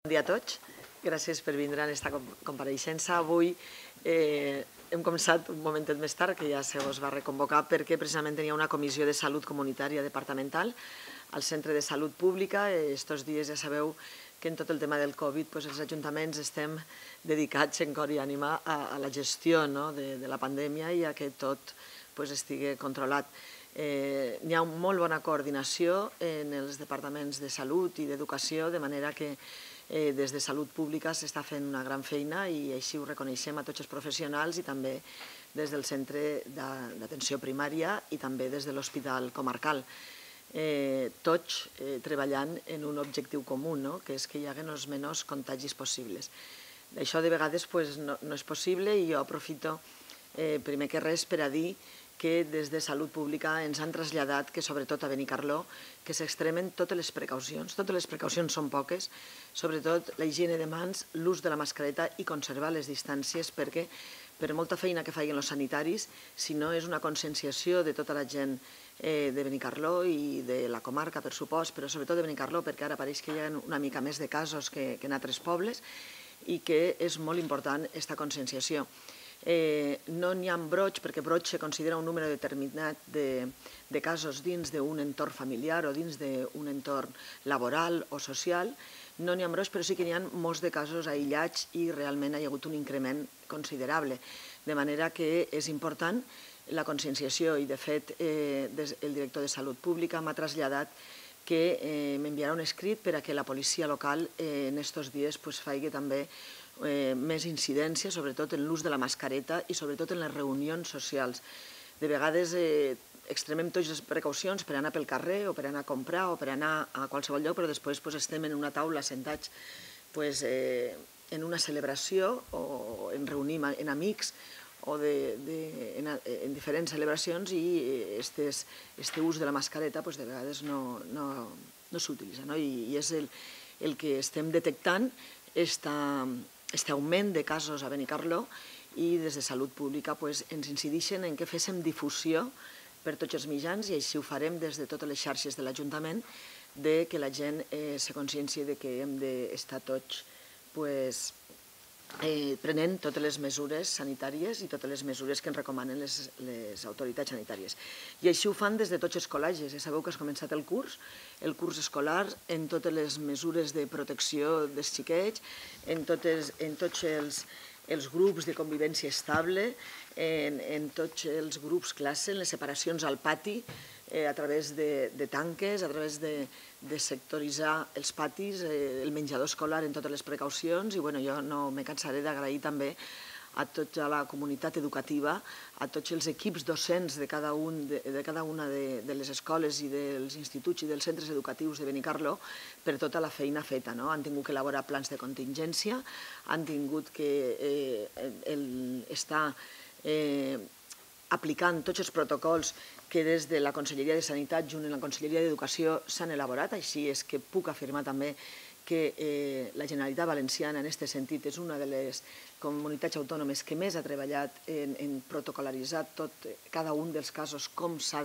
Bon dia a tots. Gràcies per vindre a aquesta compareixença. Avui hem començat un momentet més tard, que ja se us va reconvocar, perquè precisament tenia una comissió de salut comunitària departamental al Centre de Salut Pública. Estos dies ja sabeu que en tot el tema del Covid els ajuntaments estem dedicats en cor i ànima a la gestió de la pandèmia i a que tot estigui controlat. Hi ha una molt bona coordinació en els departaments de salut i d'educació, de manera que des de Salut Pública s'està fent una gran feina i així ho reconeixem a tots els professionals i també des del centre d'atenció primària i també des de l'Hospital Comarcal. Tots treballant en un objectiu comú, que és que hi hagi els menors contagis possibles. Això de vegades no és possible i jo aprofito primer que res per a dir que des de Salut Pública ens han traslladat que sobretot a Benicarló que s'extremen totes les precaucions. Totes les precaucions són poques, sobretot la higiene de mans, l'ús de la mascareta i conservar les distàncies, perquè per molta feina que facin els sanitaris, si no és una conscienciació de tota la gent de Benicarló i de la comarca, per supost, però sobretot de Benicarló, perquè ara pareix que hi ha una mica més de casos que en altres pobles i que és molt important aquesta conscienciació. No n'hi ha brots, perquè broig se considera un número determinat de casos dins d'un entorn familiar o dins d'un entorn laboral o social. No n'hi ha brots, però sí que n'hi ha molts de casos aïllats i realment hi ha hagut un increment considerable. De manera que és important la conscienciació i, de fet, el director de Salut Pública m'ha traslladat que m'enviarà un escrit per a que la policia local en aquests dies faci també més incidència, sobretot en l'ús de la mascareta i sobretot en les reunions socials. De vegades extremem totes les precaucions per anar pel carrer o per anar a comprar o per anar a qualsevol lloc, però després estem en una taula sentats en una celebració o en reunim en amics o en diferents celebracions i aquest ús de la mascareta de vegades no s'utilitza. I és el que estem detectant, aquest augment de casos a Benicarló, i des de Salut Pública ens incideixen en que féssim difusió per tots els mitjans i així ho farem des de totes les xarxes de l'Ajuntament, que la gent se conscienciï que hem d'estar tots prenent totes les mesures sanitàries i totes les mesures que ens recomanen les autoritats sanitàries. I així ho fan des de tots els col·legis. Ja sabeu que has començat el curs escolar, en totes les mesures de protecció dels xiquets, en tots els grups de convivència estable, en tots els grups classe, en les separacions al pati, a través de tanques, a través de sectoritzar els patis, el menjador escolar en totes les precaucions, i jo no me cansaré d'agrair també a tota la comunitat educativa, a tots els equips docents de cada una de les escoles i dels instituts i dels centres educatius de Benicarló per tota la feina feta. Han tingut que elaborar plans de contingència, han tingut que estar aplicant tots els protocols que des de la Conselleria de Sanitat junt amb la Conselleria d'Educació s'han elaborat. Així és que puc afirmar també que la Generalitat Valenciana en aquest sentit és una de les comunitats autònomes que més ha treballat en protocol·laritzar cada un dels casos, com s'ha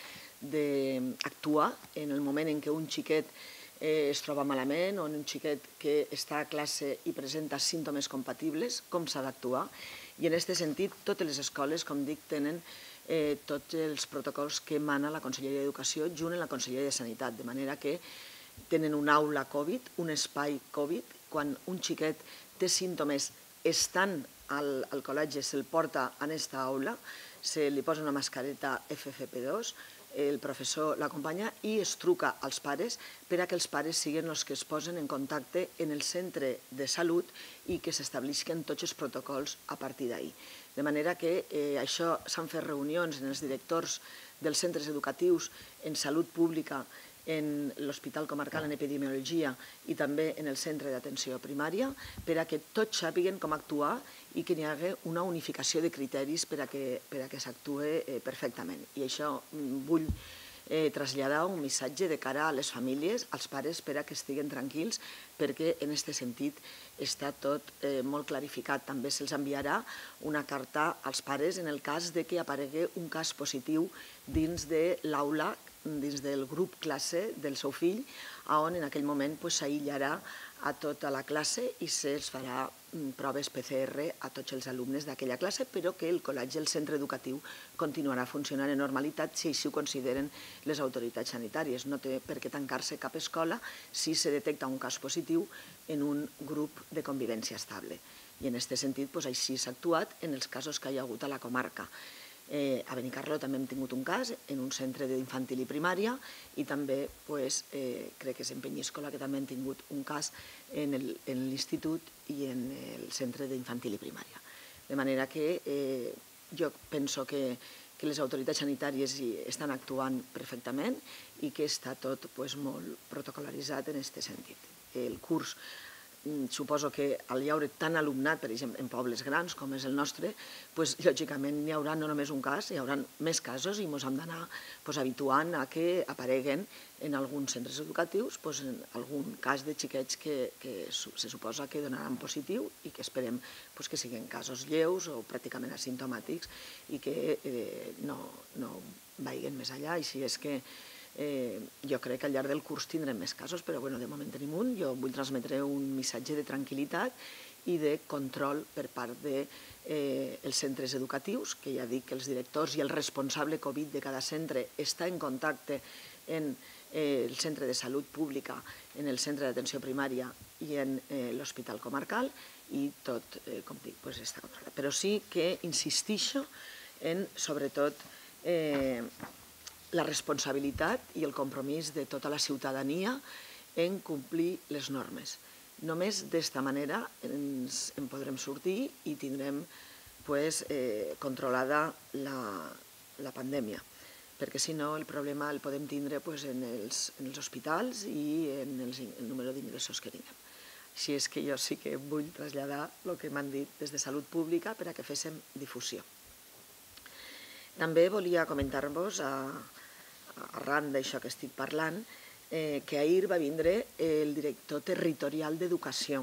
d'actuar en el moment en què un xiquet es troba malament o en un xiquet que està a classe i presenta símptomes compatibles, com s'ha d'actuar. I en aquest sentit, totes les escoles, com dic, tenen tots els protocols que emana la Conselleria d'Educació junt amb la Conselleria de Sanitat, de manera que tenen una aula Covid, un espai Covid. Quan un xiquet té símptomes estant al col·legi, se'l porta a aquesta aula, se li posa una mascareta FFP2, el professor l'acompanya i es truca als pares per a que els pares siguin els que es posen en contacte en el centre de salut i que s'establisquen tots els protocols a partir d'ahir. De manera que això s'han fet reunions en els directors dels centres educatius, en Salut Pública, en l'Hospital Comarcal en Epidemiologia i també en el centre d'atenció primària, per a que tots sàpiguen com actuar i que hi hagi una unificació de criteris per a que s'actue perfectament. I això vull traslladar un missatge de cara a les famílies, als pares, per a que estiguen tranquils, perquè en aquest sentit està tot molt clarificat. També se'ls enviarà una carta als pares en el cas que aparegui un cas positiu dins de l'aula, dins del grup classe del seu fill, on en aquell moment s'aïllarà a tota la classe i se'ls farà proves PCR a tots els alumnes d'aquella classe, però que el col·legi, el centre educatiu, continuarà funcionant en normalitat si així ho consideren les autoritats sanitàries. No té per què tancar-se cap escola si se detecta un cas positiu en un grup de convivència estable. I en aquest sentit, així s'ha actuat en els casos que hi ha hagut a la comarca. A Benicarló també hem tingut un cas en un centre d'infantil i primària i també crec que és en Penyíscola que també hem tingut un cas en l'institut i en el centre d'infantil i primària. De manera que jo penso que les autoritats sanitàries estan actuant perfectament i que està tot molt protocol·laritzat en aquest sentit. El curs, suposo que al hi haure tant alumnat, per exemple, en pobles grans com és el nostre, lògicament n'hi haurà no només un cas, hi haurà més casos i ens hem d'anar habituant a que apareguen en alguns centres educatius en algun cas de xiquets que se suposa que donaran positiu i que esperem que siguin casos lleus o pràcticament asimptomàtics i que no vagin més enllà. Així és que jo crec que al llarg del curs tindrem més casos, però de moment tenim un. Jo vull transmetre un missatge de tranquil·litat i de control per part dels centres educatius, que ja dic que els directors i el responsable Covid de cada centre està en contacte en el centre de salut pública, en el centre d'atenció primària i en l'hospital comarcal, i tot, com dic, està controlat. Però sí que insistixo en, sobretot, la responsabilitat i el compromís de tota la ciutadania en complir les normes. Només d'esta manera en podrem sortir i tindrem controlada la pandèmia, perquè si no el problema el podem tindre en els hospitals i en el número d'ingressos que tinguem. Així és que jo sí que vull traslladar el que m'han dit des de Salut Pública per a que féssim difusió. També volia comentar-vos, arran d'això que estic parlant, que ahir va vindre el director territorial d'Educació.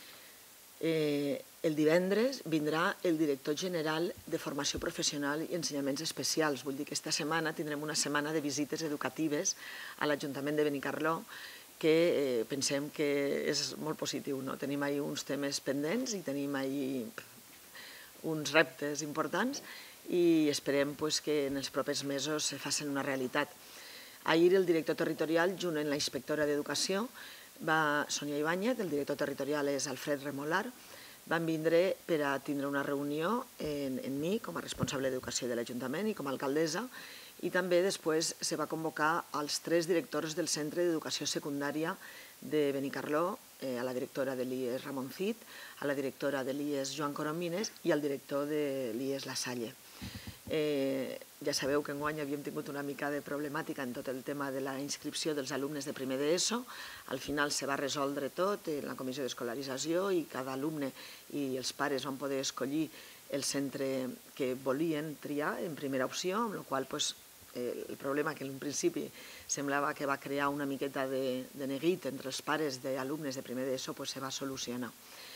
El divendres vindrà el director general de Formació Professional i Ensenyaments Especials. Vull dir que aquesta setmana tindrem una setmana de visites educatives a l'Ajuntament de Benicarló, que pensem que és molt positiu. Tenim ahir uns temes pendents i tenim ahir uns reptes importants i esperem que en els propers mesos se facin una realitat. Ahir el director territorial, junt amb la inspectora d'Educació, Sònia Ibáñez, el director territorial és Alfred Remolar, van vindre per a tindre una reunió amb mi com a responsable d'Educació de l'Ajuntament i com a alcaldessa, i també després se va convocar als 3 directors del Centre d'Educació Secundària de Benicarló, a la directora de l'IES Ramon Cid, a la directora de l'IES Joan Coromines i al director de l'IES La Salle. Ja sabeu que enguany havíem tingut una mica de problemàtica en tot el tema de la inscripció dels alumnes de primer d'ESO. Al final se va resoldre tot en la comissió d'escolarització i cada alumne i els pares van poder escollir el centre que volien triar en primera opció, amb la qual cosa el problema que en un principi semblava que va crear una miqueta de neguit entre els pares d'alumnes de primer d'ESO se va solucionar.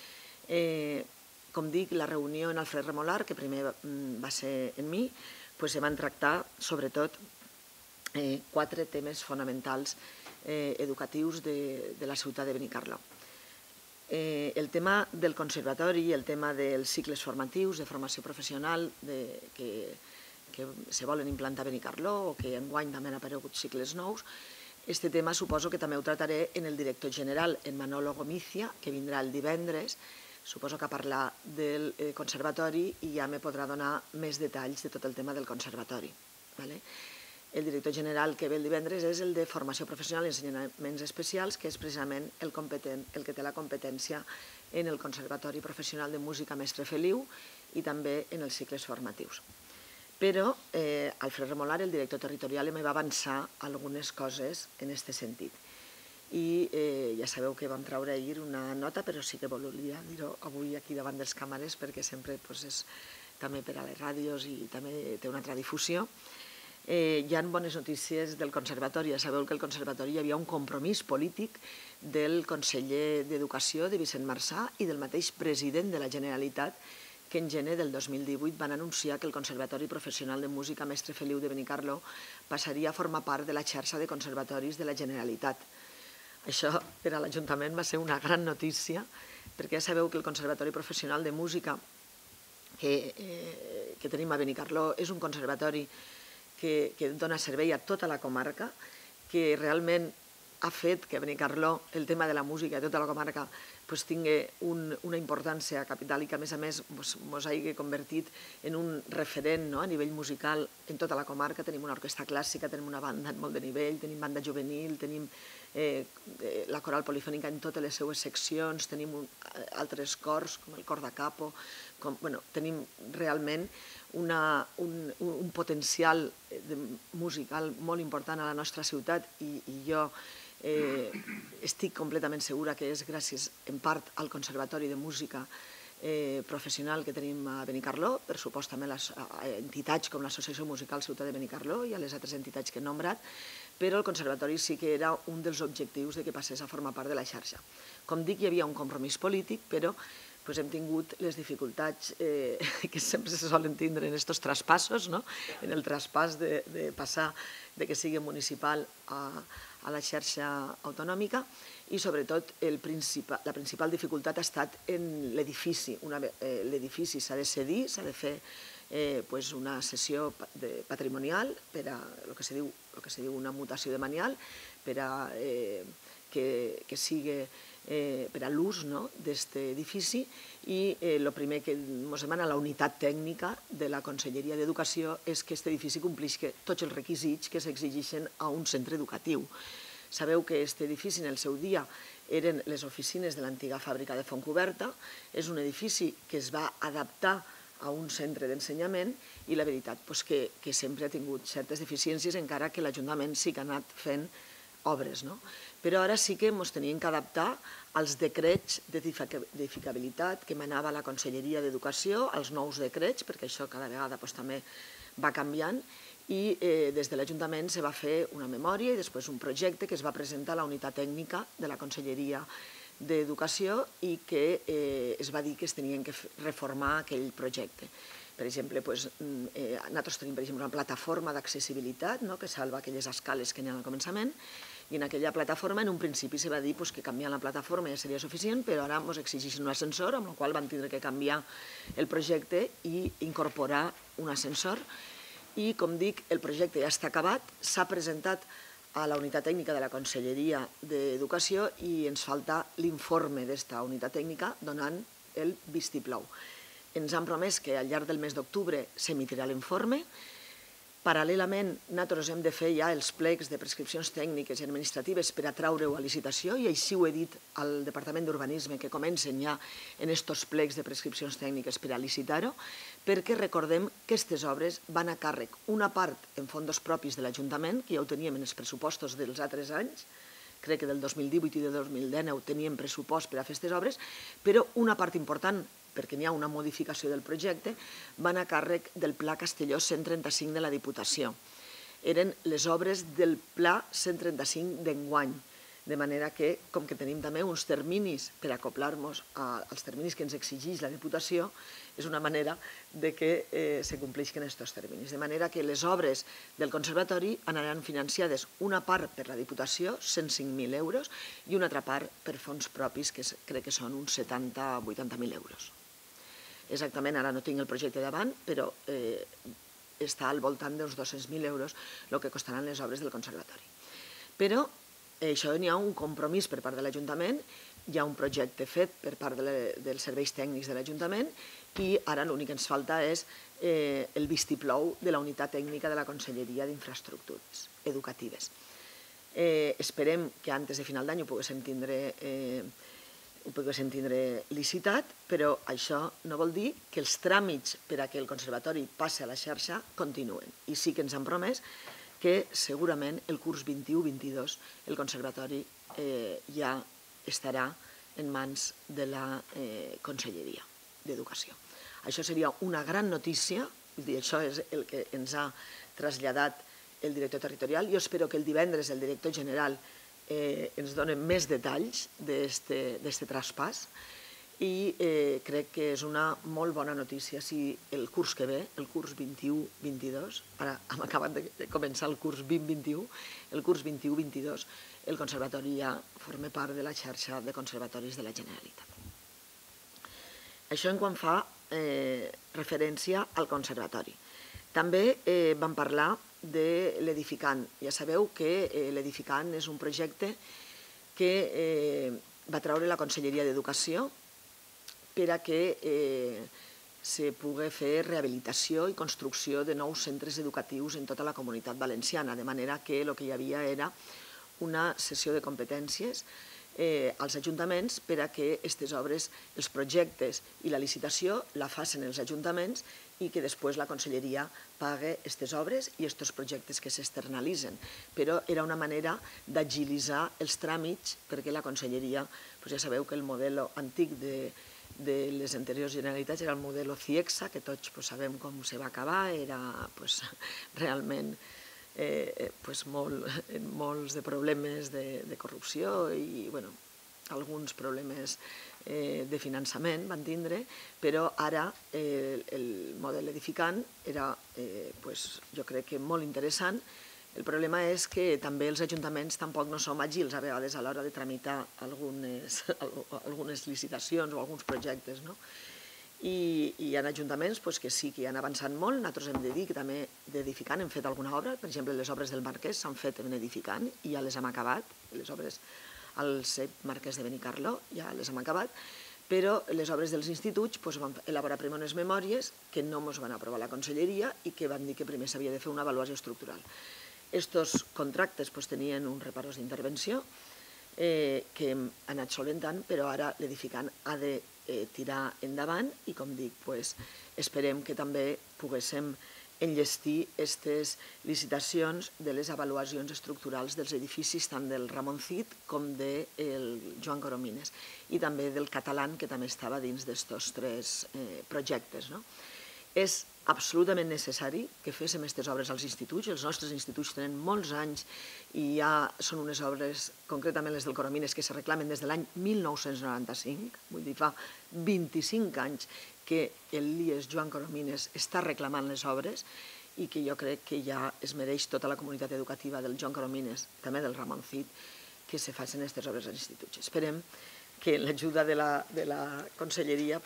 Com dic, la reunió en Alfred Remolar, que primer va ser en mi, se van tractar sobretot 4 temes fonamentals educatius de la ciutat de Benicarló. El tema del conservatori, el tema dels cicles formatius de formació professional que se volen implantar a Benicarló o que enguany també han aparegut cicles nous, aquest tema suposo que també ho trataré en el director general, en Manolo Gomizia, que vindrà el divendres, suposo que a parlar del conservatori i ja me podrà donar més detalls de tot el tema del conservatori. El director general que ve el divendres és el de Formació Professional i Ensenyaments Especials, que és precisament el que té la competència en el Conservatori Professional de Música Mestre Feliu i també en els cicles formatius. Però Alfred Remolar, el director territorial, em va avançar algunes coses en aquest sentit. I ja sabeu que vam treure ahir una nota, però sí que volia dir-ho avui aquí davant dels càmeres perquè sempre és també per a les ràdios i també té una altra difusió. Hi ha bones notícies del conservatori. Ja sabeu que al conservatori hi havia un compromís polític del conseller d'Educació, de Vicent Marçà, i del mateix president de la Generalitat, que en gener del 2018 van anunciar que el Conservatori Professional de Música Mestre Feliu de Benicarló passaria a formar part de la xarxa de conservatoris de la Generalitat. Això per a l'Ajuntament va ser una gran notícia, perquè ja sabeu que el Conservatori Professional de Música que tenim a Benicarló és un conservatori que dona servei a tota la comarca, que realment ha fet que a Benicarló el tema de la música de tota la comarca tingui una importància capital i que a més ens hagi convertit en un referent a nivell musical en tota la comarca. Tenim una orquestra clàssica, tenim una banda de molt de nivell, tenim banda juvenil, tenim la coral polifònica en totes les seues seccions, tenim altres cors com el cor de capo, tenim realment un potencial musical molt important a la nostra ciutat i jo estic completament segura que és gràcies en part al Conservatori de Música professional que tenim a Benicarló, per supost també a les entitats com l'Associació Musical Ciutat de Benicarló i a les altres entitats que he nombrat, però el Conservatori sí que era un dels objectius de que passés a formar part de la xarxa. Com dic, hi havia un compromís polític, però hem tingut les dificultats que sempre se solen tindre en aquests traspassos, en el traspàs de passar de que sigui municipal a la xarxa autonòmica i sobretot la principal dificultat ha estat en l'edifici. L'edifici s'ha de cedir, s'ha de fer una cessió patrimonial per a el que se diu una mutació de manial per a que sigui per a l'ús d'aquest edifici i el primer que ens demana la unitat tècnica de la Conselleria d'Educació és que aquest edifici compleixi tots els requisits que s'exigeixen a un centre educatiu. Sabeu que aquest edifici en el seu dia eren les oficines de l'antiga fàbrica de Fontcoberta, és un edifici que es va adaptar a un centre d'ensenyament i la veritat que sempre ha tingut certes deficiències encara que l'Ajuntament sí que ha anat fent obres, però ara sí que ens teníem que adaptar als decrets d'edificabilitat que manava la Conselleria d'Educació, als nous decrets, perquè això cada vegada també va canviant, i des de l'Ajuntament se va fer una memòria i després un projecte que es va presentar a la unitat tècnica de la Conselleria d'Educació i que es va dir que es tenien que reformar aquell projecte. Per exemple, nosaltres tenim una plataforma d'accessibilitat que salva aquelles escales que n'hi ha al començament i en aquella plataforma en un principi se va dir que canviant la plataforma ja seria suficient, però ara ens exigeixen un ascensor, amb la qual vam tindre que canviar el projecte i incorporar un ascensor. I, com dic, el projecte ja està acabat, s'ha presentat a la unitat tècnica de la Conselleria d'Educació i ens falta l'informe d'esta unitat tècnica donant el vistiplau. Ens han promès que al llarg del mes d'octubre s'emitirà l'informe. Paral·lelament, nosaltres hem de fer ja els plecs de prescripcions tècniques i administratives per a traure-ho a licitació i així ho he dit al Departament d'Urbanisme que comencen ja en aquests plecs de prescripcions tècniques per a licitar-ho, perquè recordem que aquestes obres van a càrrec una part en fons propis de l'Ajuntament, que ja ho teníem en els pressupostos dels altres anys, crec que del 2018 i del 2019 teníem pressupost per a fer aquestes obres, però una part important, perquè n'hi ha una modificació del projecte, van a càrrec del Pla Castelló 135 de la Diputació. Eren les obres del Pla 135 d'enguany, de manera que, com que tenim també uns terminis per acoplar-nos als terminis que ens exigeix la Diputació, és una manera que se compleixin aquests terminis. De manera que les obres del Conservatori anaran financiades una part per la Diputació, 105.000 euros, i una altra part per fons propis, que crec que són uns 70-80.000 euros. Exactament, ara no tinc el projecte davant, però està al voltant d'uns 200.000 euros el que costaran les obres del Conservatori. Però això n'hi ha un compromís per part de l'Ajuntament, hi ha un projecte fet per part dels serveis tècnics de l'Ajuntament i ara l'únic que ens falta és el vistiplau de la unitat tècnica de la Conselleria d'Infraestructures Educatives. Esperem que antes de final d'any ho poguéssim tindre licitat, però això no vol dir que els tràmits per a que el Conservatori passi a la xarxa continuen. I sí que ens han promès que segurament el curs 21-22 el Conservatori ja estarà en mans de la Conselleria d'Educació. Això seria una gran notícia, això és el que ens ha traslladat el director territorial. Jo espero que el divendres el director general ens doni més detalls d'aquest traspàs i crec que és una molt bona notícia si el curs que ve, el curs 21-22, ara hem acabat de començar el curs 2021, el curs 21-22, el Conservatori ja forma part de la xarxa de conservatoris de la Generalitat. Això en quan fa referència al conservatori. També vam parlar de l'Edificant. Ja sabeu que l'Edificant és un projecte que va treure la Conselleria d'Educació per a que se pugui fer rehabilitació i construcció de nous centres educatius en tota la Comunitat Valenciana, de manera que el que hi havia era una cessió de competències als ajuntaments per a que aquestes obres, els projectes i la licitació la facin els ajuntaments i que després la Conselleria pague aquestes obres i aquests projectes que s'externalitzen. Però era una manera d'agilitzar els tràmits perquè la Conselleria, ja sabeu que el model antic de les anteriors Generalitats era el model CIEXA, que tots sabem com se va acabar, era realment molts de problemes de corrupció i alguns problemes de finançament van tindre, però ara el model edificant era, jo crec que molt interessant. El problema és que també els ajuntaments tampoc no som àgils a vegades a l'hora de tramitar algunes licitacions o alguns projectes, no? I hi ha ajuntaments que sí que hi han avançat molt. Nosaltres hem de dir que també d'edificant hem fet alguna obra. Per exemple, les obres del Marquès s'han fet en edificant i ja les hem acabat. Les obres al CEP Marquès de Benicarló ja les hem acabat, però les obres dels instituts vam elaborar primer unes memòries que no ens van aprovar la Conselleria i que van dir que primer s'havia de fer una avaluació estructural. Estos contractes tenien uns reparos d'intervenció que hem anat solventant, però ara l'edificant ha de tirar endavant i, com dic, esperem que també poguéssim enllestir aquestes licitacions de les avaluacions estructurals dels edificis tant del Ramon Cid com del Joan Coromines i també del Catalán, que també estava dins d'aquests 3 projectes. És absolutament necessari que féssim aquestes obres als instituts. Els nostres instituts tenen molts anys i ja són unes obres, concretament les del Coromines, que se reclamen des de l'any 1995, vull dir, fa 25 anys que el IES Joan Coromines està reclamant les obres i que jo crec que ja es mereix tota la comunitat educativa del Joan Coromines, també del Ramon Cid, que se facin aquestes obres als instituts. Esperem que l'ajuda de la Conselleria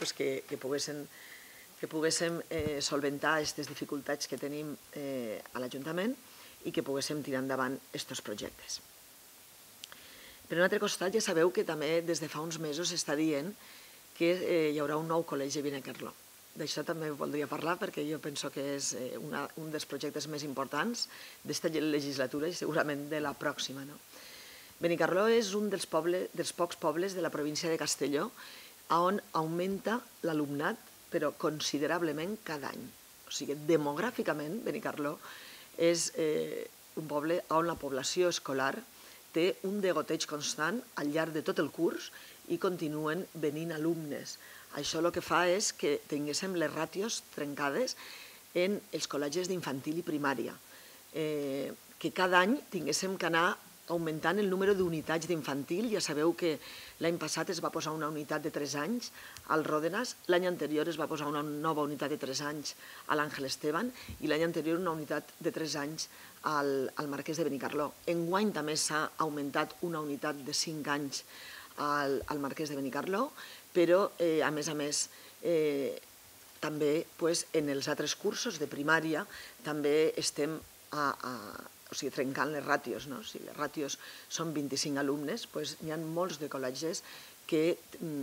que poguéssim solventar aquestes dificultats que tenim a l'Ajuntament i que poguéssim tirar endavant aquests projectes. Per un altre costat, ja sabeu que també des de fa uns mesos s'està dient que hi haurà un nou col·legi a Benicarló. D'això també voldria parlar perquè jo penso que és un dels projectes més importants d'esta legislatura i segurament de la pròxima. Benicarló és un dels pocs pobles de la província de Castelló on augmenta l'alumnat però considerablement cada any. O sigui, demogràficament, Benicarló és un poble on la població escolar té un degoteig constant al llarg de tot el curs i continuen venint alumnes. Això el que fa és que tinguéssim les ràtios trencades en els col·legis d'infantil i primària, que cada any tinguéssim que anar augmentant el número d'unitats d'infantil. Ja sabeu que l'any passat es va posar una unitat de 3 anys al Ròdenas, l'any anterior es va posar una nova unitat de 3 anys a l'Àngel Esteban i l'any anterior una unitat de 3 anys al Marquès de Benicarló. Enguany també s'ha augmentat una unitat de 5 anys al Marquès de Benicarló, però a més també en els altres cursos de primària també estem trencant les ràtios. Si les ràtios són 25 alumnes, n'hi ha molts de col·legis que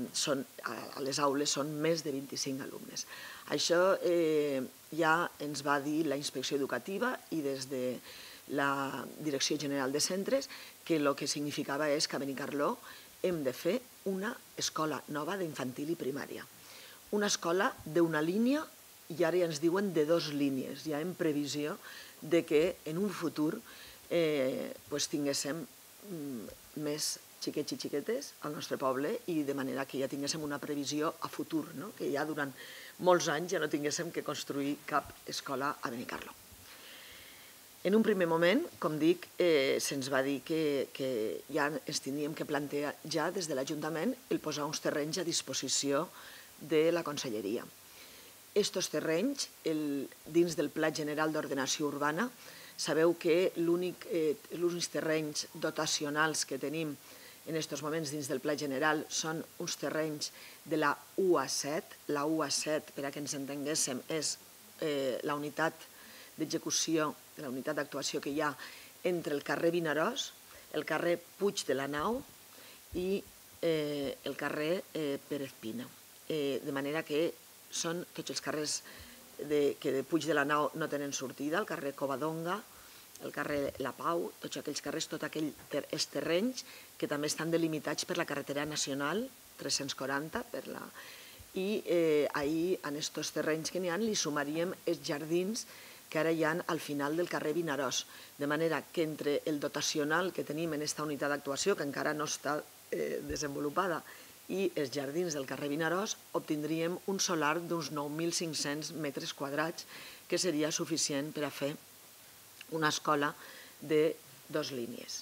a les aules són més de 25 alumnes. Això ja ens va dir la Inspecció Educativa i des de la Direcció General de Centres que el que significava és que a Benicarló hem de fer una escola nova d'infantil i primària. Una escola d'una línia i ara ja ens diuen de 2 línies, ja en previsió de que en un futur tinguéssim més xiquets i xiquetes al nostre poble i de manera que ja tinguéssim una previsió a futur, que ja durant molts anys ja no tinguéssim que construir cap escola a Benicarló. En un primer moment, com dic, se'ns va dir que ja ens tindríem que plantejar ja des de l'Ajuntament el posar uns terrenys a disposició de la Conselleria. Estos terrenys, dins del Pla General d'Ordenació Urbana, sabeu que l'únics terrenys dotacionals que tenim en aquests moments dins del Pla General són uns terrenys de la UA7. La UA7, per a que ens entenguéssim, és la unitat d'execució, la unitat d'actuació que hi ha entre el carrer Vinaròs, el carrer Puig de la Nau i el carrer Pérez Pina. De manera que són tots els carrers que de Puig de la Nau no tenen sortida, el carrer Covadonga, el carrer La Pau, tots aquells carrers, tots aquells terrenys que també estan delimitats per la carretera nacional 340, i ahir en aquests terrenys que n'hi ha li sumaríem els jardins que ara hi ha al final del carrer Vinaròs, de manera que entre el dotacional que tenim en aquesta unitat d'actuació, que encara no està desenvolupada, i els jardins del carrer Vinaròs, obtindríem un solar d'uns 9.500 metres quadrats, que seria suficient per a fer una escola de 2 línies.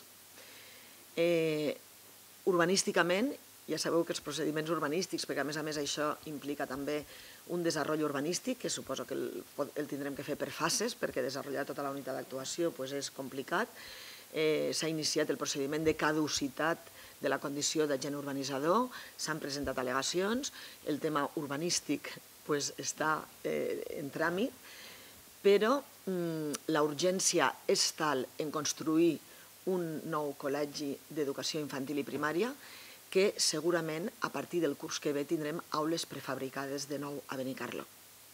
Urbanísticament, ja sabeu que els procediments urbanístics, perquè a més això implica també un desenvolupament urbanístic, que suposo que el tindrem que fer per fases, perquè desenvolupar tota la unitat d'actuació és complicat. S'ha iniciat el procediment de caducitat de la condició d'agent urbanitzador, s'han presentat al·legacions, el tema urbanístic està en tràmit, però la urgència és tal en construir un nou col·legi d'educació infantil i primària que segurament a partir del curs que ve tindrem aules prefabricades de nou a Benicarló.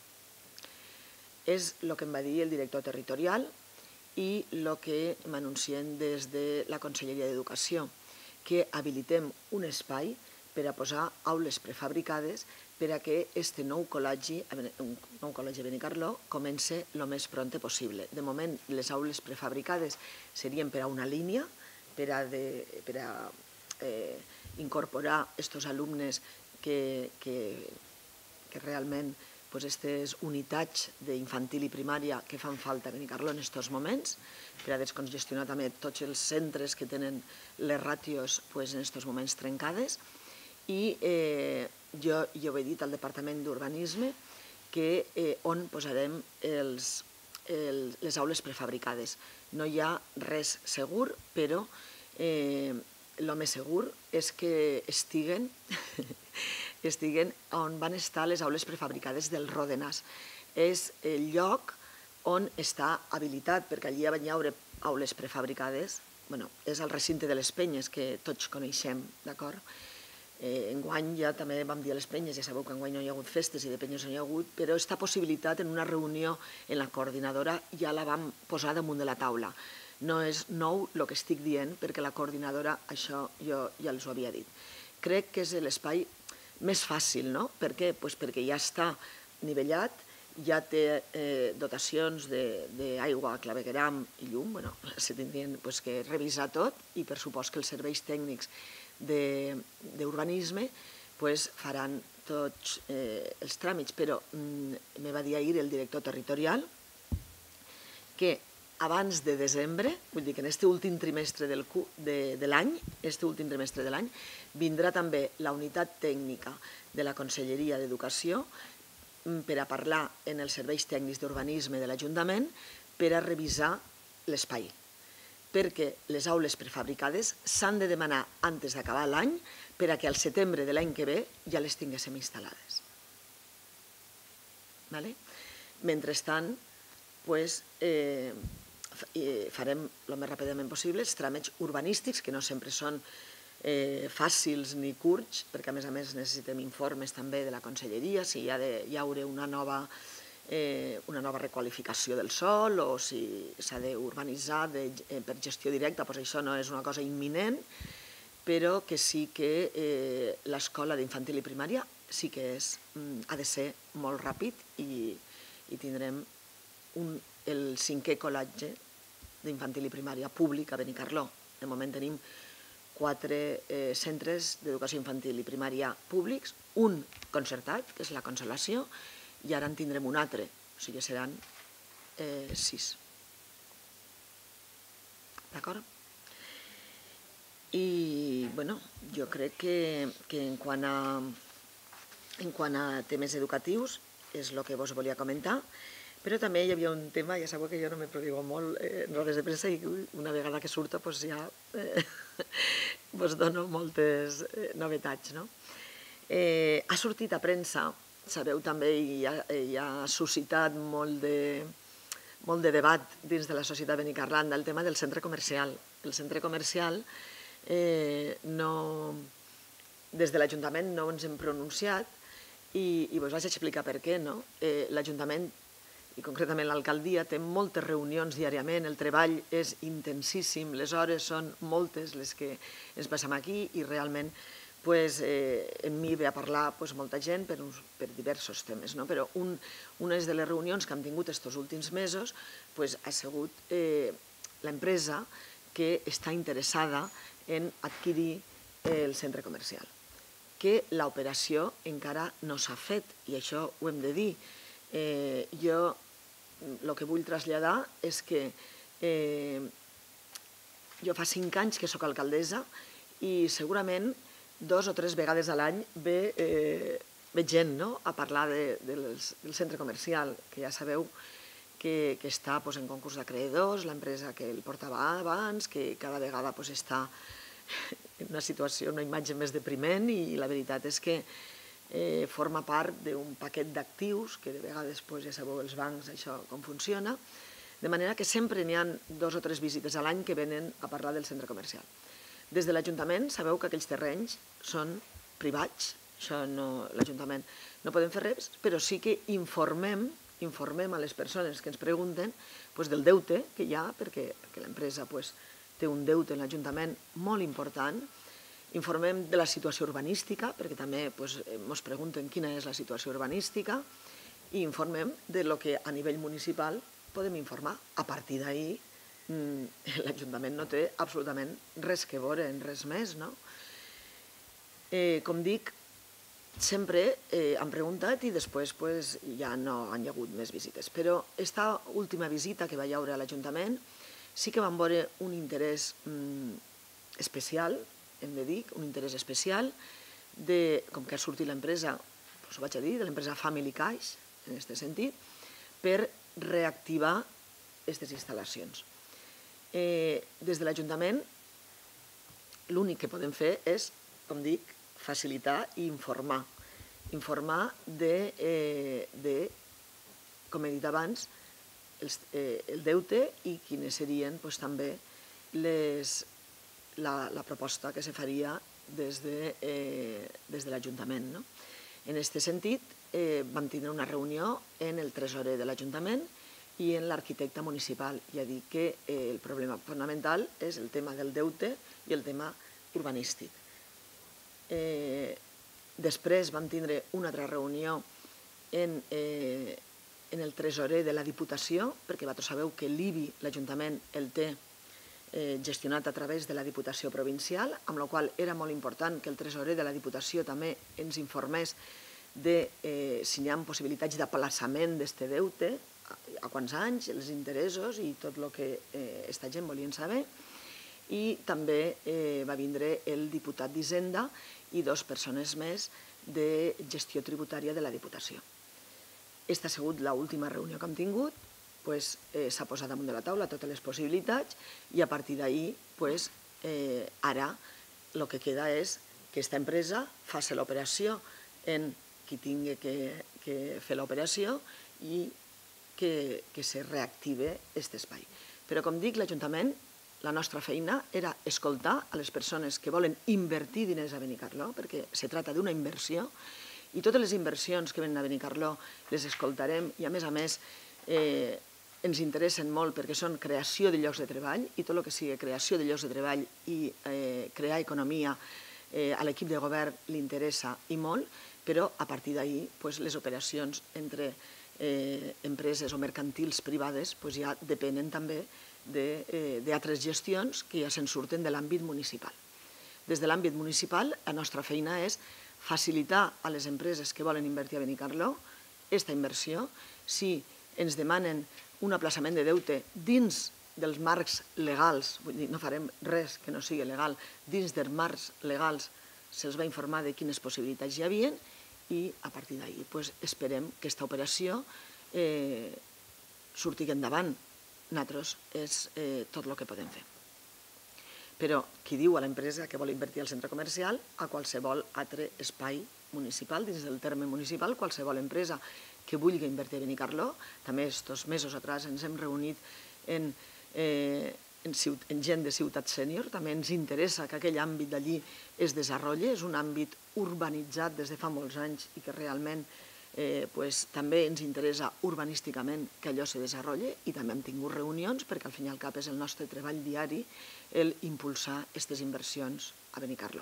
És el que em va dir el director territorial i el que m'anuncien des de la Conselleria d'Educació, que habilitem un espai per a posar aules prefabricades per a que aquest nou col·legi a Benicarló comenci el més pront possible. De moment, les aules prefabricades serien per a una línia, per a incorporar aquests alumnes que realment aquestes unitats d'infantil i primària que fan falta a Benicarló en aquests moments, per a descongestionar també tots els centres que tenen les ràtios en aquests moments trencades. I jo ho he dit al Departament d'Urbanisme que on posarem les aules prefabricades. No hi ha res segur, però el més segur és que estiguen on van estar les aules prefabricades del Rodenàs. És el lloc on està habilitat, perquè allí hi haurà aules prefabricades. És el recinte de les Penyes, que tots coneixem, d'acord? Enguany ja també vam dir a les Penyes, ja sabeu que enguany no hi ha hagut festes i de Penyes no hi ha hagut, però aquesta possibilitat en una reunió en la coordinadora ja la vam posar damunt de la taula. No és nou el que estic dient, perquè la coordinadora això jo ja els ho havia dit. Crec que és l'espai més fàcil, no? Per què? Perquè ja està nivellat, ja té dotacions d'aigua, clavegueram i llum, se tindrien que revisar tot i per supost que els serveis tècnics d'urbanisme faran tots els tràmits, però me va dir ahir el director territorial que abans de desembre, vull dir que en aquest últim trimestre de l'any, vindrà també la unitat tècnica de la Conselleria d'Educació per a parlar en els serveis tècnics d'urbanisme de l'Ajuntament per a revisar l'espai, perquè les aules prefabricades s'han de demanar antes d'acabar l'any per a que al setembre de l'any que ve ja les tinguéssim instal·lades. Mentrestant, farem el més ràpidament possible els tràmits urbanístics, que no sempre són fàcils ni curts, perquè a més necessitem informes també de la Conselleria, si hi haurà una nova requalificació del sòl o si s'ha d'urbanitzar per gestió directa, això no és una cosa imminent, però que sí que l'escola d'infantil i primària sí que ha de ser molt ràpid i tindrem el 5è col·legi d'infantil i primària públic a Benicarló. De moment tenim 4 centres d'educació infantil i primària públics, un concertat, que és la Consolació, i ara en tindrem un altre, o sigui, seran 6. d'acord? I, bueno, jo crec que en quant a temes educatius és el que vos volia comentar, però també hi havia un tema, ja sabeu que jo no me prodigo molt en rodes de premsa i una vegada que surto ja vos dono moltes novetats. Ha sortit a premsa, sabeu també, i ha suscitat molt de debat dins de la societat benicarlanda el tema del centre comercial. El centre comercial, des de l'Ajuntament no ens hem pronunciat i vos vaig explicar per què. L'Ajuntament, i concretament l'alcaldia, té moltes reunions diàriament, el treball és intensíssim, les hores són moltes les que ens passem aquí i realment en mi ve a parlar molta gent per diversos temes, però una de les reunions que hem tingut aquests últims mesos ha sigut l'empresa que està interessada en adquirir el centre comercial, que l'operació encara no s'ha fet, i això ho hem de dir. Jo el que vull traslladar és que jo fa 5 anys que soc alcaldessa i segurament 2 o 3 vegades a l'any ve gent a parlar del centre comercial, que ja sabeu que està en concurs d'acreedors, l'empresa que el portava abans, que cada vegada està en una situació, una imatge més depriment, i la veritat és que forma part d'un paquet d'actius, que de vegades ja sabeu els bancs això com funciona, de manera que sempre n'hi ha 2 o 3 visites a l'any que venen a parlar del centre comercial. Des de l'Ajuntament sabeu que aquells terrenys són privats, això l'Ajuntament no podem fer res, però sí que informem a les persones que ens pregunten del deute que hi ha, perquè l'empresa té un deute en l'Ajuntament molt important. Informem de la situació urbanística, perquè també ens pregunten quina és la situació urbanística, i informem del que a nivell municipal podem informar. A partir d'ahir, l'Ajuntament no té absolutament res que veure en res més. Com dic, sempre han preguntat i després ja no han hi hagut més visites. Però aquesta última visita que va haver a l'Ajuntament sí que vam veure un interès especial, hem de dir, un interès especial, com que ha sortit l'empresa, ho vaig a dir, de l'empresa Family Cash, en aquest sentit, per reactivar aquestes instal·lacions. Des de l'Ajuntament, l'únic que podem fer és, com dic, facilitar i informar. Informar de, com he dit abans, el deute i quines serien també la proposta que se faria des de l'Ajuntament. En aquest sentit, vam tindre una reunió en el tresorer de l'Ajuntament i en l'arquitecte municipal. Ja dic que el problema fonamental és el tema del deute i el tema urbanístic. Després vam tindre una altra reunió en el tresorer de la Diputació, perquè vosaltres sabeu que l'IBI, l'Ajuntament, el té gestionat a través de la Diputació Provincial, amb la qual era molt important que el tresorer de la Diputació també ens informés de si hi ha possibilitats d'aplaçament d'aquest deute, a quants anys, els interessos i tot el que aquesta gent volien saber. I també va vindre el diputat d'Hisenda i 2 persones més de gestió tributària de la Diputació. Aquesta ha sigut l'última reunió que hem tingut, s'ha posat damunt de la taula totes les possibilitats i a partir d'ahir, ara el que queda és que aquesta empresa faci l'operació en qui tingui que fer l'operació i que se reactive aquest espai. Però, com dic, l'Ajuntament, la nostra feina era escoltar a les persones que volen invertir diners a Benicarló, perquè se tracta d'una inversió, i totes les inversions que venen a Benicarló les escoltarem i, a més, ens interessen molt perquè són creació de llocs de treball i tot el que sigui creació de llocs de treball i crear economia a l'equip de govern li interessa i molt, però a partir d'ahir les operacions entre empreses o mercantils privades ja depenen també d'altres gestions que ja se'n surten de l'àmbit municipal. Des de l'àmbit municipal, la nostra feina és facilitar a les empreses que volen invertir a Benicarló aquesta inversió. Si ens demanen un aplaçament de deute dins dels marcs legals, vull dir, no farem res que no sigui legal, dins dels marcs legals se'ls va informar de quines possibilitats hi havia i a partir d'ahir esperem que aquesta operació surti endavant. Nosaltres és tot el que podem fer. Però qui diu a l'empresa que vol invertir al centre comercial, a qualsevol altre espai municipal, dins del terme municipal, qualsevol empresa que vulgui invertir a Benicarló, també estos mesos atrás ens hem reunit en gent de ciutat sènior, també ens interessa que aquell àmbit d'allí es desenvolupi, és un àmbit urbanitzat des de fa molts anys i que realment també ens interessa urbanísticament que allò se desenvolupi i també hem tingut reunions perquè al fin i al cap és el nostre treball diari el impulsar aquestes inversions a Benicarló.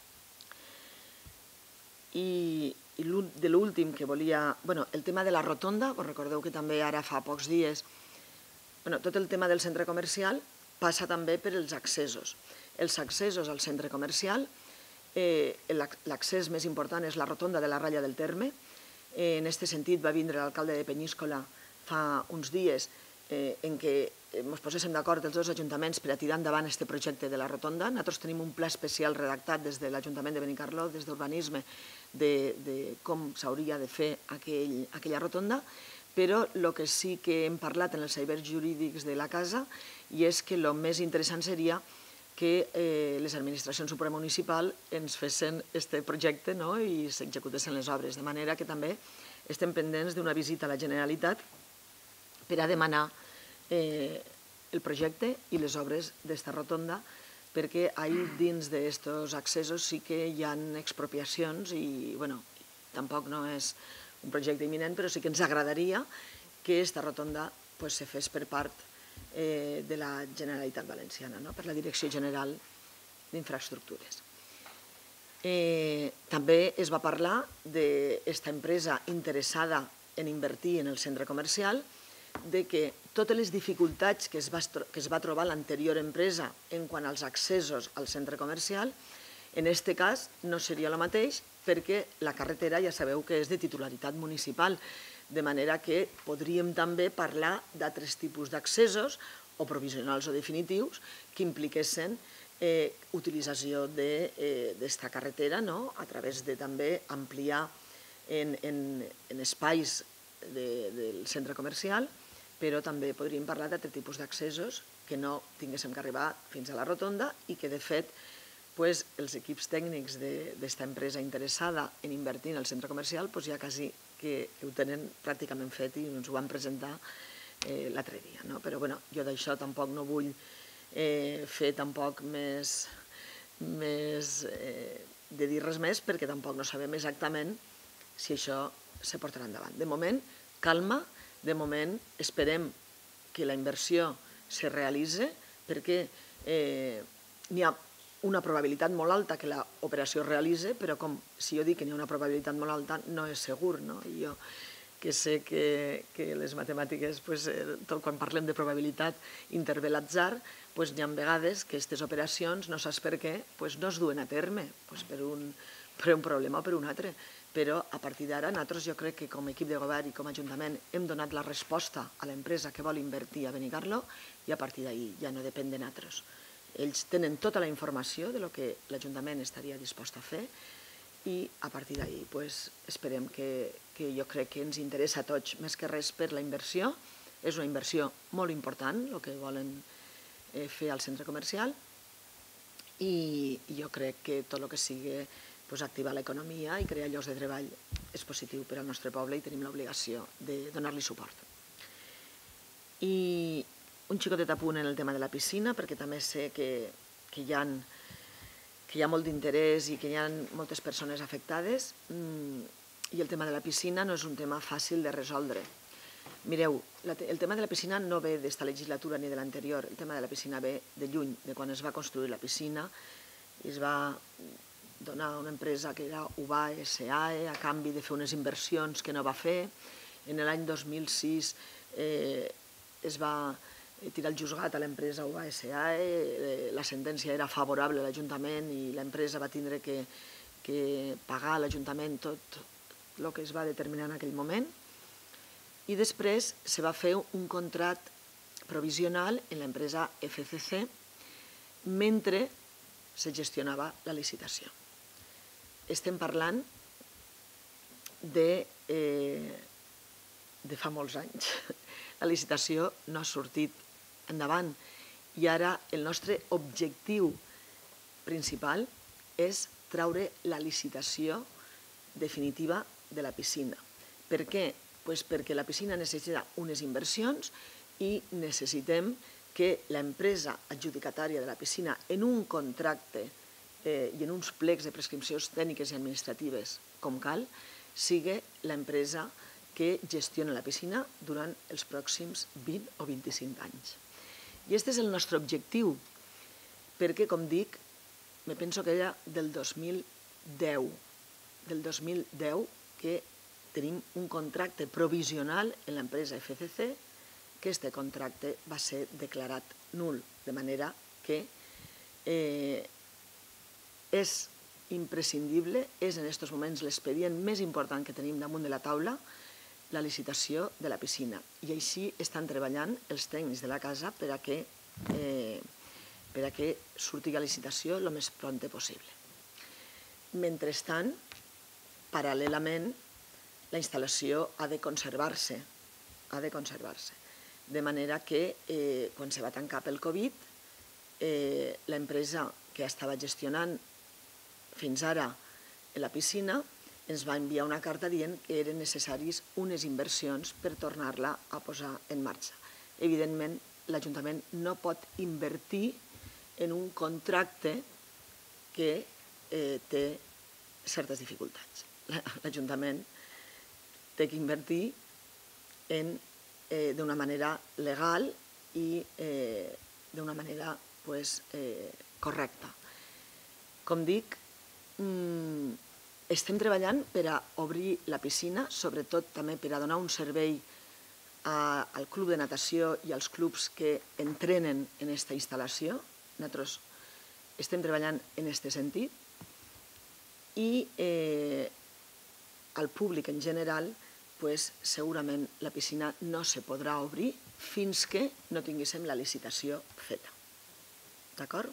I de l'últim que volia... El tema de la rotonda, us recordeu que també ara fa pocs dies tot el tema del centre comercial passa també per els accessos. Els accessos al centre comercial, l'accés més important és la rotonda de la ratlla del terme. En aquest sentit va vindre l'alcalde de Penyíscola fa uns dies en què ens poséssim d'acord els dos ajuntaments per a tirar endavant aquest projecte de la rotonda. Nosaltres tenim un pla especial redactat des de l'Ajuntament de Benicarló, des d'Urbanisme, de com s'hauria de fer aquella rotonda, però el que sí que hem parlat en els serveis jurídics de la casa i és que el més interessant seria que les administracions supramunicipals ens fessin aquest projecte i s'executessin les obres, de manera que també estem pendents d'una visita a la Generalitat per a demanar el projecte i les obres d'esta rotonda, perquè dins d'aquests accessos sí que hi ha expropiacions i tampoc no és un projecte imminent, però sí que ens agradaria que aquesta rotonda se fes per part de la Generalitat Valenciana, per la Direcció General d'Infraestructures. També es va parlar d'aquesta empresa interessada en invertir en el centre comercial, de que totes les dificultats que es va trobar l'anterior empresa en quant als accessos al centre comercial, en aquest cas no seria el mateix perquè la carretera ja sabeu que és de titularitat municipal, de manera que podríem també parlar d'altres tipus d'accessos, o provisionals o definitius, que impliquessin utilització d'esta carretera a través de també ampliar en espais del centre comercial, però també podríem parlar d'altres tipus d'accessos que no tinguéssim que arribar fins a la rotonda i que, de fet, els equips tècnics d'esta empresa interessada en invertir en el centre comercial ja quasi que ho tenen pràcticament fet i ens ho van presentar l'altre dia. Però jo d'això tampoc no vull fer tampoc més de dir res més perquè tampoc no sabem exactament si això se portarà endavant. De moment, calma, de moment esperem que la inversió se realitzi perquè n'hi ha una probabilitat molt alta que l'operació es realitzi, però com si jo dic que n'hi ha una probabilitat molt alta no és segur. I jo que sé que les matemàtiques, quan parlem de probabilitat, intervé l'atzar, n'hi ha vegades que aquestes operacions, no saps per què, no es duen a terme per un problema o per un altre. Però a partir d'ara, nosaltres jo crec que com a equip de govern i com a Ajuntament hem donat la resposta a l'empresa que vol invertir a Benicarló i a partir d'ahir ja no depèn de nosaltres. Ells tenen tota la informació de lo que l'Ajuntament estaria dispost a fer i a partir d'ahir esperem que jo crec que ens interessa a tots més que res per la inversió. És una inversió molt important el que volen fer al centre comercial i jo crec que tot el que sigui activar l'economia i crear llocs de treball és positiu per al nostre poble i tenim l'obligació de donar-li suport. I un xicotet apunt en el tema de la piscina, perquè també sé que hi ha molt d'interès i que hi ha moltes persones afectades i el tema de la piscina no és un tema fàcil de resoldre. Mireu, el tema de la piscina no ve d'esta legislatura ni de l'anterior, el tema de la piscina ve de lluny, de quan es va construir la piscina i es va donar a una empresa que era UBA SAE a canvi de fer unes inversions que no va fer. En l'any 2006 es va tirar el juzgat a l'empresa UBA SAE, la sentència era favorable a l'Ajuntament i l'empresa va tindre que pagar a l'Ajuntament tot el que es va determinar en aquell moment i després se va fer un contracte provisional en l'empresa FCC mentre se gestionava la licitació. Estem parlant de fa molts anys. La licitació no ha sortit endavant i ara el nostre objectiu principal és treure la licitació definitiva de la piscina. Per què? Perquè la piscina necessita unes inversions i necessitem que l'empresa adjudicatària de la piscina en un contracte i en uns plecs de prescripcions tècniques i administratives com cal, sigui l'empresa que gestiona la piscina durant els pròxims 20 o 25 anys. I aquest és el nostre objectiu, perquè, com dic, me penso que era del 2010, que tenim un contracte provisional en l'empresa FCC, que aquest contracte va ser declarat nul, de manera que és imprescindible, és en aquests moments l'expedient més important que tenim damunt de la taula, la licitació de la piscina. I així estan treballant els tècnics de la casa per a que surti la licitació el més pront possible. Mentrestant, paral·lelament, la instal·lació ha de conservar-se, de manera que quan se va tancar pel Covid, l'empresa que estava gestionant fins ara la piscina ens va enviar una carta dient que eren necessàries unes inversions per tornar-la a posar en marxa. Evidentment, l'Ajuntament no pot invertir en un contracte que té certes dificultats. L'Ajuntament té que invertir d'una manera legal i d'una manera correcta. Com dic, estem treballant per a obrir la piscina, sobretot també per a donar un servei al club de natació i als clubs que entrenen en aquesta instal·lació. Nosaltres estem treballant en aquest sentit i al públic en general segurament la piscina no se podrà obrir fins que no tinguéssim la licitació feta. D'acord?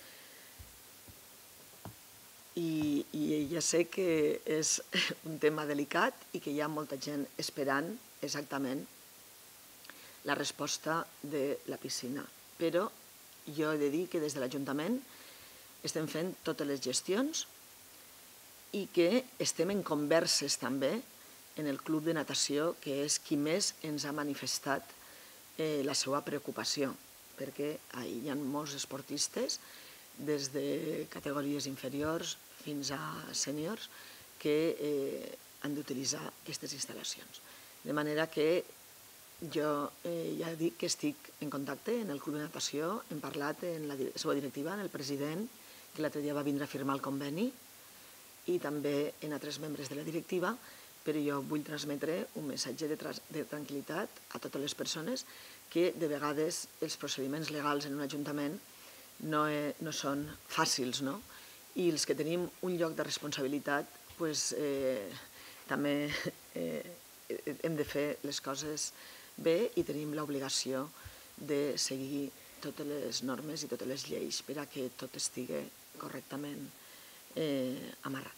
I ja sé que és un tema delicat i que hi ha molta gent esperant exactament la resposta de la piscina. Però jo he de dir que des de l'Ajuntament estem fent totes les gestions i que estem en converses també en el club de natació, que és qui més ens ha manifestat la seva preocupació, perquè hi ha molts esportistes, des de categories inferiors fins a sèniors, que han d'utilitzar aquestes instal·lacions. De manera que jo ja dic que estic en contacte en el club de natació, hem parlat en la seva directiva, en el president, que l'altre dia va vindre a firmar el conveni, i també en altres membres de la directiva, però jo vull transmetre un missatge de tranquil·litat a totes les persones que de vegades els procediments legals en un ajuntament no són fàcils, no? I els que tenim un lloc de responsabilitat també hem de fer les coses bé i tenim l'obligació de seguir totes les normes i totes les lleis per a que tot estigui correctament amarrat.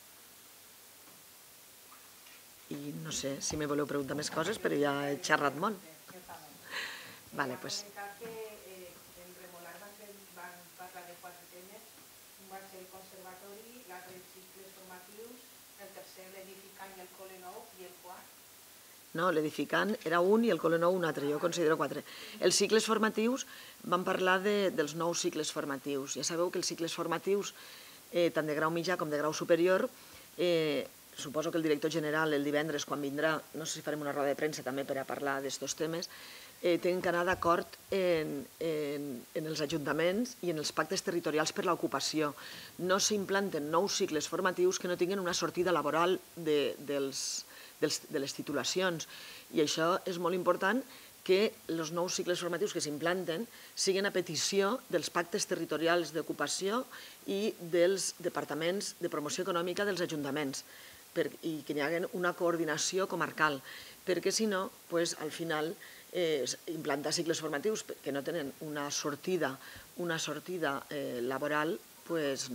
I no sé si me voleu preguntar més coses, però ja he xerrat molt. Vale, doncs. En Remolar van parlar de 4 temes. Un va ser el conservatori, l'altre els cicles formatius, el tercer l'edificant i el col·le nou i el quart. No, l'edificant era un i el col·le nou un altre, jo considero 4. Els cicles formatius, van parlar dels nous cicles formatius. Ja sabeu que els cicles formatius, tant de grau mitjà com de grau superior, suposo que el director general el divendres quan vindrà, no sé si farem una roda de premsa també per a parlar d'aquests temes, tenen que anar d'acord en els ajuntaments i en els pactes territorials per l'ocupació. No s'implanten nous cicles formatius que no tinguin una sortida laboral de les titulacions. I això és molt important, que els nous cicles formatius que s'implanten siguin a petició dels pactes territorials d'ocupació i dels departaments de promoció econòmica dels ajuntaments i que hi hagi una coordinació comarcal, perquè si no, al final implantar cicles formatius que no tenen una sortida laboral, pues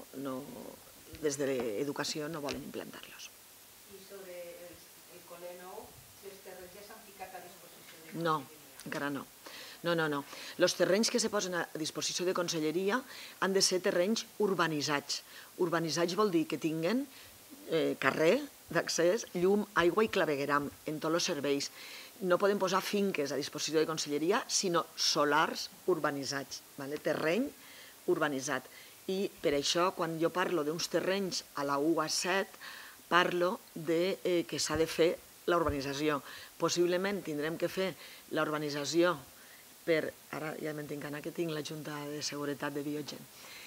des de l'educació no volen implantar-los. I sobre el col·le nou, si els terrenys ja s'han ficat a disposició de No, encara no. No. Els terrenys que se posen a disposició de conselleria han de ser terrenys urbanitzats. Urbanitzats vol dir que tinguen carrer d'accés, llum, aigua i clavegueram en tots els serveis. No poden posar finques a disposició de conselleria, sinó solars urbanitzats, terreny urbanitzat. I per això, quan jo parlo d'uns terrenys a la UA7, parlo que s'ha de fer la urbanització. Possiblement tindrem que fer la urbanització ara ja m'entenc que tinc la Junta de Seguretat de Diogen.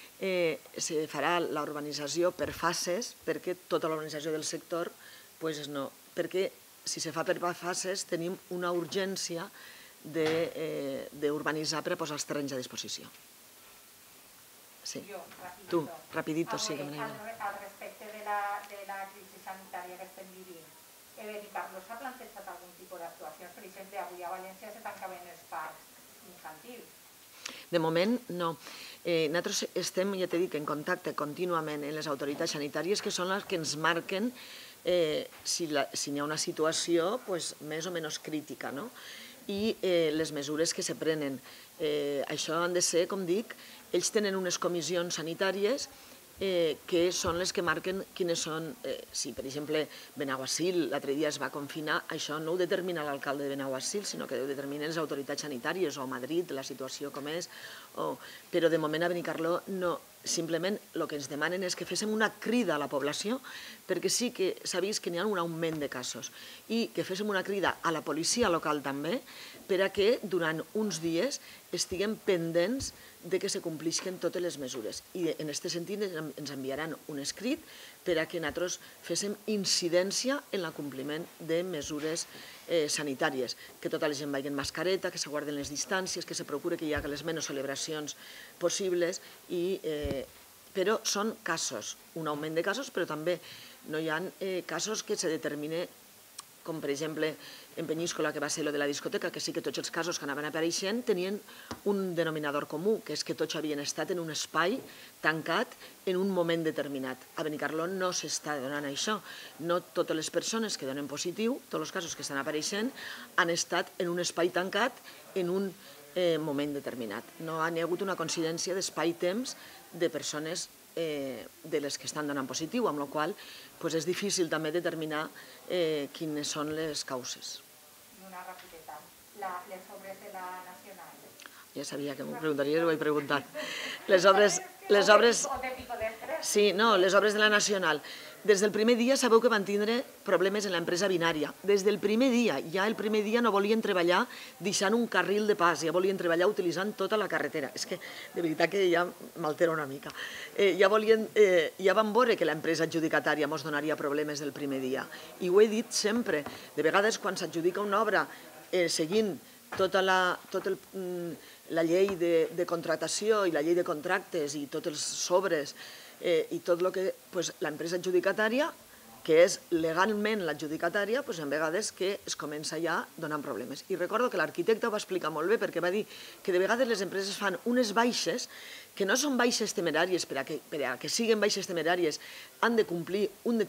Se farà la urbanització per fases, perquè tota la urbanització del sector, perquè si se fa per fases tenim una urgència d'urbanitzar per a posar els terrenys a disposició. Sí. Tu, rapidito, sí que me n'he dit. Al respecte de la crisi sanitària que estem vivint, Benicarló s'ha plantejat algun tipus d'actuacions? Per exemple, avui a València se tancaven els parcs infantils. De moment, no. Nosaltres estem, ja t'he dit, en contacte contínuament amb les autoritats sanitàries, que són les que ens marquen si hi ha una situació més o menys crítica, i les mesures que se prenen. Això han de ser, com dic, ells tenen unes comissions sanitàries que són les que marquen quines són... Si, per exemple, Benaguasil l'altre dia es va confinar, això no ho determina l'alcalde de Benaguasil, sinó que ho determinen les autoritats sanitàries, o Madrid, la situació com és, però de moment a Benicarló no. Simplement el que ens demanen és que féssim una crida a la població, perquè sí que s'ha vist que n'hi ha un augment de casos, i que féssim una crida a la policia local també, per a que durant uns dies estiguem pendents de que se complisquen totes les mesures. I en aquest sentit ens enviaran un escrit per a que nosaltres féssim incidència en l'acompliment de mesures sanitàries, que tota la gent vagi en mascareta, que se guarden les distàncies, que se procure que hi hagi les menys celebracions possibles, però són casos, un augment de casos, però també no hi ha casos que se determine, com per exemple en Penyíscola, que va ser lo de la discoteca, que sí que tots els casos que anaven apareixent tenien un denominador comú, que és que tots havien estat en un espai tancat en un moment determinat. A Benicarló no s'està donant això. No totes les persones que donen positiu, tots els casos que estan apareixent, han estat en un espai tancat en un moment determinat. No ha hagut una coincidència d'espai-temps de persones de les que estan donant positiu, amb la qual cosa és difícil també determinar quines són les causes. I una rapideta, les obres de la Nacional. Ja sabia que m'ho preguntaries, ho he preguntat. Les obres... Sí, no, les obres de la Nacional. Des del primer dia sabeu que van tindre problemes en l'empresa binària. Des del primer dia, ja el primer dia no volien treballar deixant un carril de pas, ja volien treballar utilitzant tota la carretera. És que de veritat que ja m'altera una mica. Ja van veure que l'empresa adjudicatària ens donaria problemes del primer dia. I ho he dit sempre. De vegades quan s'adjudica una obra seguint tota la llei de contractació i la llei de contractes i tots els sobres i tot el que l'empresa adjudicatària, que és legalment l'adjudicatària, en vegades que es comença ja donant problemes. I recordo que l'arquitecte ho va explicar molt bé, perquè va dir que de vegades les empreses fan unes baixes que no són baixes temeràries, per a que siguin baixes temeràries han de complir una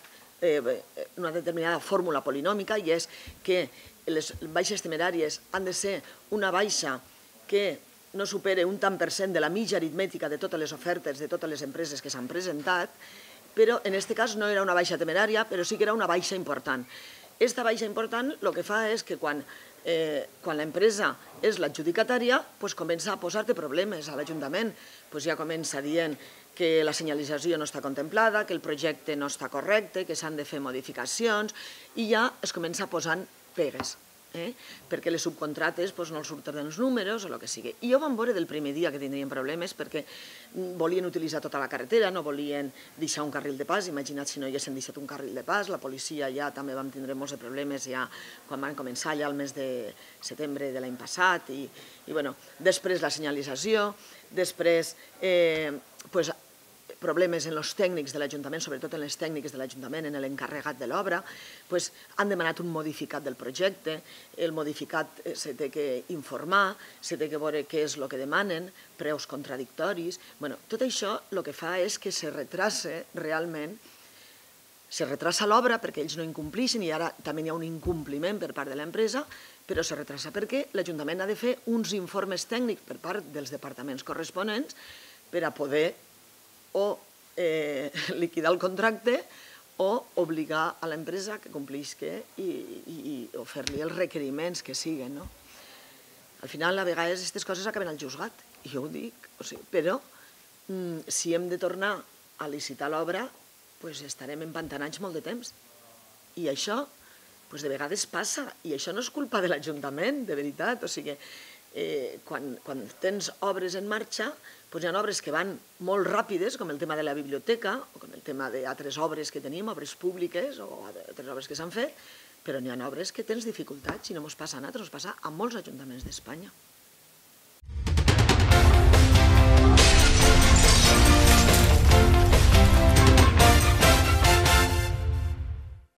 determinada fórmula polinòmica, i és que les baixes temeràries han de ser una baixa que no supere un tant per cent de la mitja aritmètica de totes les ofertes de totes les empreses que s'han presentat, però en aquest cas no era una baixa temerària, però sí que era una baixa important. Aquesta baixa important el que fa és que quan l'empresa és l'adjudicatària comença a posar-te problemes a l'Ajuntament. Ja comença dient que la senyalització no està contemplada, que el projecte no està correcte, que s'han de fer modificacions, i ja es comença posant pegues, perquè les subcontrates no els surten els números o el que sigui. I ja ho vam veure del primer dia que tindrien problemes perquè volien utilitzar tota la carretera, no volien deixar un carril de pas. Imagina't si no hi haguessin deixat un carril de pas. La policia ja també vam tindre molts de problemes ja quan van començar ja el mes de setembre de l'any passat. I després la senyalització, després problemes en els tècnics de l'Ajuntament, sobretot en les tècniques de l'Ajuntament, en l'encarregat de l'obra, han demanat un modificat del projecte, el modificat se té que informar, se té que veure què és el que demanen, preus contradictoris. Tot això el que fa és que se retrassa realment, se retrassa l'obra perquè ells no incomplixin i ara també hi ha un incompliment per part de l'empresa, però se retrassa perquè l'Ajuntament ha de fer uns informes tècnics per part dels departaments corresponents per a poder o liquidar el contracte o obligar a l'empresa que complisca o fer-li els requeriments que siguin. Al final, a vegades, aquestes coses acaben al juzgat, i jo ho dic, però si hem de tornar a licitar l'obra, estarem empantanats molt de temps. I això, de vegades passa, i això no és culpa de l'Ajuntament, de veritat. O sigui, quan tens obres en marxa, hi ha obres que van molt ràpides, com el tema de la biblioteca, o com el tema d'altres obres que tenim, obres públiques o altres obres que s'han fet, però n'hi ha obres que tens dificultats i no ens passa a nosaltres, ens passa a molts ajuntaments d'Espanya.